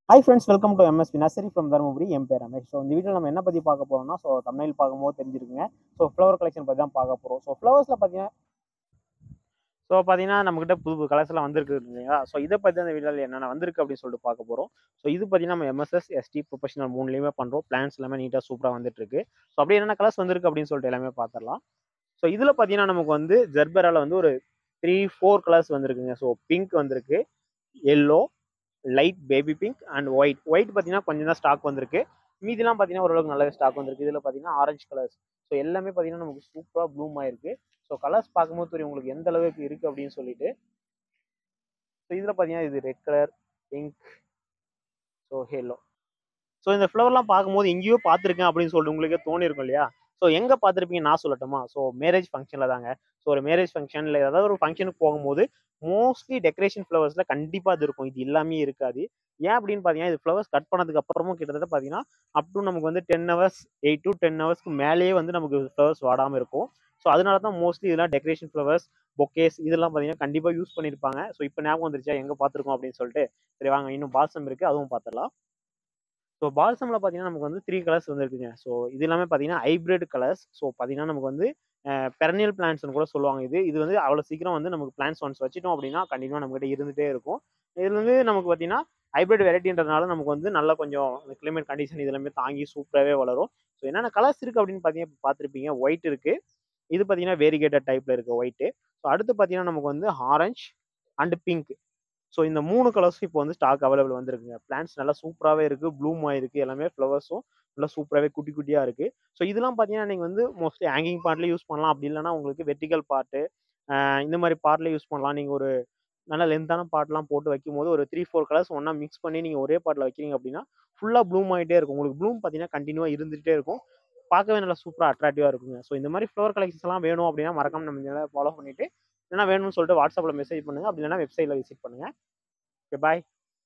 Hi friends, welcome to M.S.P nursery from Dharmaburi. M.P. So இந்த வீடியோல நம்ம என்ன பத்தி பார்க்க போறோம்னா thumbnail பார்க்கும்போது தெரிஞ்சிருக்குங்க. ஃப்ளவர் கலெக்ஷன் பத்தி தான் பார்க்க போறோம். ஃப்ளவர்ஸ்ல பாத்தீங்கன்னா நம்மகிட்ட புது கலர்ஸ்லாம் வந்திருக்கு இல்லையா? இதை பத்தி அந்த வீடியோல என்னென்ன வந்திருக்கு அப்படின்னு சொல்லிட்டு பார்க்க போறோம். இது பார்த்தீங்கன்னா நம்ம எம்எஸ்எஸ் எஸ்டி ப்ரொஃபஷனல் மூணுலையுமே பண்றோம். பிளான்ஸ் எல்லாமே நீட்டா சூப்பரா வந்துட்டு இருக்கு. அப்படியே என்னென்ன கலர்ஸ் வந்திருக்கு அப்படின்னு சொல்லிட்டு எல்லாமே பார்த்துடலாம். இதுல பாத்தீங்கன்னா நமக்கு வந்து ஜெர்பெரால வந்து ஒரு 3-4 கலர்ஸ் வந்திருக்குங்க. பிங்க் வந்திருக்கு, yellow, light baby pink and white பார்த்தீங்கன்னா கொஞ்சம் தான் ஸ்டாக் வந்திருக்கு. மீதிலாம் பார்த்தீங்கன்னா ஓரளவுக்கு நல்லாவே ஸ்டாக் வந்திருக்கு. இதில் பார்த்தீங்கன்னா ஆரஞ்சு கலர்ஸ். எல்லாமே பார்த்தீங்கன்னா நமக்கு சூப்பராக ப்ளூம் ஆயிருக்கு. கலர்ஸ் பார்க்கும்போது தெரியும் உங்களுக்கு எந்த அளவுக்கு இருக்கு அப்படின்னு சொல்லிட்டு. இதில் பார்த்தீங்கன்னா இது ரெட் கலர், பிங்க், எல்லோ. இந்த ஃப்ளவர்லாம் பார்க்கும்போது எங்கேயோ பார்த்துருக்கேன் அப்படின்னு சொல்லிட்டு உங்களுக்கே தோணிருக்கும் இல்லையா? எங்கே பார்த்துருப்பீங்க நான் சொல்லட்டுமா? மேரேஜ் ஃபங்க்ஷனில் தாங்க. ஒரு மேரேஜ் ஃபங்க்ஷன் இல்லை ஏதாவது ஒரு ஃபங்க்ஷனுக்கு போகும்போது மோஸ்ட்லி டெக்கரேஷன் ஃப்ளவர்ஸில் கண்டிப்பாக அது இருக்கும். இது எல்லாமே இருக்காது. ஏன் அப்படின்னு பார்த்தீங்கன்னா இது ஃப்ளவர்ஸ் கட் பண்ணதுக்கு அப்புறமும் கிட்டத்தட்ட பார்த்தீங்கன்னா அப் டு நமக்கு வந்து 10 ஹவர்ஸ் 8 to 10 ஹவர்ஸ்க்கு மேலேயே வந்து நமக்கு ஃப்ளவர்ஸ் வாடாமல் இருக்கும். அதனால தான் மோஸ்ட்லி இதெல்லாம் டெக்கரேஷன் ஃப்ளவர்ஸ், பொக்கேஸ் இதெல்லாம் பார்த்தீங்கன்னா கண்டிப்பாக யூஸ் பண்ணியிருப்பாங்க. இப்போ ஞாபகம் வந்துருச்சா எங்கே பார்த்துருக்கோம் அப்படின்னு சொல்லிட்டு. சரி வாங்க, இன்னும் பால்சம் இருக்குது, அதுவும் பார்த்துடலாம். பால்சம்ல பார்த்தீங்கன்னா நமக்கு வந்து 3 கலர்ஸ் வந்துருக்குங்க. இது எல்லாமே பார்த்தீங்கன்னா ஹைப்ரிட் கலர்ஸ். பார்த்தீங்கன்னா நமக்கு வந்து பெரனியல் பிளான்ட்ஸ்னு கூட சொல்லுவாங்க. இது வந்து அவ்வளோ சீக்கிரம் வந்து நமக்கு பிளான்ட்ஸ் ஒன்ஸ் வச்சிட்டோம் அப்படின்னா கண்டிப்பாக நம்மகிட்ட இருந்துகிட்டே இருக்கும். இது வந்து நமக்கு பார்த்தீங்கன்னா ஹைப்ரிட் வெரைட்டின்றதுனால நமக்கு வந்து நல்லா கொஞ்சம் கிளைமேட் கண்டிஷன் இதெல்லாமே தாங்கி சூப்பராகவே வளரும். என்னென்ன கலர்ஸ் இருக்குது அப்படின்னு பார்த்தீங்கன்னா பார்த்துருப்பீங்க. ஒயிட் இருக்குது, இது பார்த்தீங்கன்னா வேரிகேட்டட் டைப்பில் இருக்குது ஒயிட்டு. அடுத்து பார்த்தீங்கன்னா நமக்கு வந்து ஆரஞ்ச் அண்ட் பிங்க். இந்த 3 கலர்ஸும் இப்போ வந்து ஸ்டாக் அவைலபிள் வந்திருக்குங்க. பிளான்ட்ஸ் நல்லா சூப்பராகவே இருக்குது, ப்ளூம் ஆயிருக்கு. எல்லாமே ஃப்ளவர்ஸும் நல்லா சூப்பராகவே குட்டி குட்டியாக இருக்குது. இதெல்லாம் பார்த்தீங்கன்னா நீங்கள் வந்து மோஸ்ட்லி ஹேங்கிங் பார்ட்லேயே யூஸ் பண்ணலாம். அப்படி இல்லைனா உங்களுக்கு வெர்டிகல் பார்ட்டு இந்த மாதிரி பார்ட்லேயே யூஸ் பண்ணலாம். நீங்கள் ஒரு நல்ல லென்த்தான பார்ட்லாம் போட்டு வைக்கும்போது ஒரு 3-4 கலர்ஸ் ஒன்றா மிக்ஸ் பண்ணி நீங்கள் ஒரே பார்ட்டில் வைக்கிறீங்க அப்படின்னா ஃபுல்லாக ப்ளூம் ஆகிட்டே இருக்கும். உங்களுக்கு ப்ளூம் பார்த்தீங்கன்னா கண்டினியூவாக இருந்துகிட்டே இருக்கும். பார்க்கவே நல்லா சூப்பராக அட்ராக்டிவாக இருக்குங்க. இந்த மாதிரி ஃப்ளவர் கலெக்ஷன்ஸ் எல்லாம் வேணும் அப்படின்னா மறக்காம நம்ம சேனலை ஃபாலோ பண்ணிட்டு இல்லைனா வேணும்னு சொல்லிட்டு வாட்ஸ்அப்பில் மெசேஜ் பண்ணுங்கள். அப்படி இல்லைனா வெப்சைட்டில் விசிட் பண்ணுங்கள். Okay, bye.